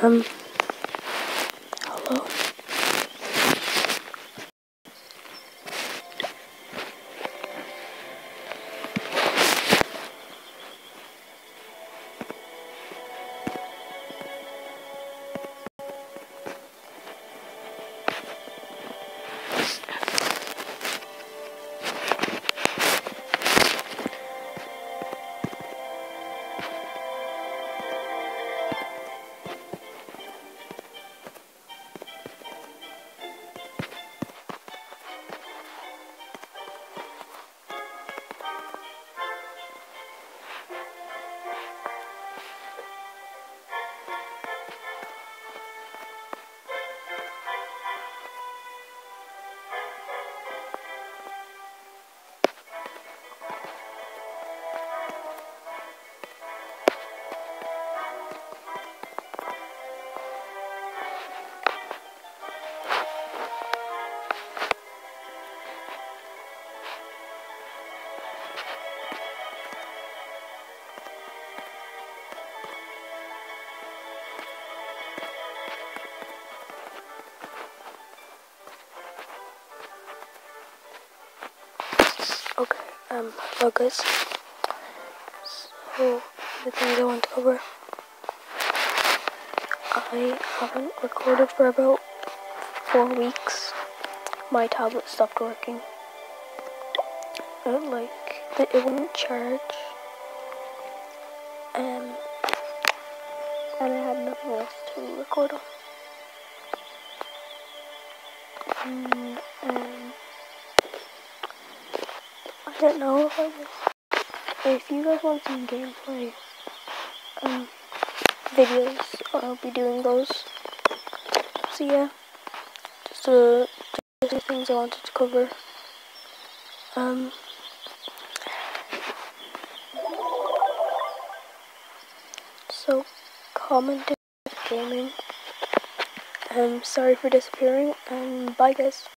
Hello. Okay, hello guys. So, the things I want to cover. I haven't recorded for about 4 weeks. My tablet stopped working. It wouldn't charge. And I had nothing else to record on. I don't know if you guys want some gameplay videos, I'll be doing those. So yeah, just the things I wanted to cover. So comment if gaming. Sorry for disappearing, and bye guys.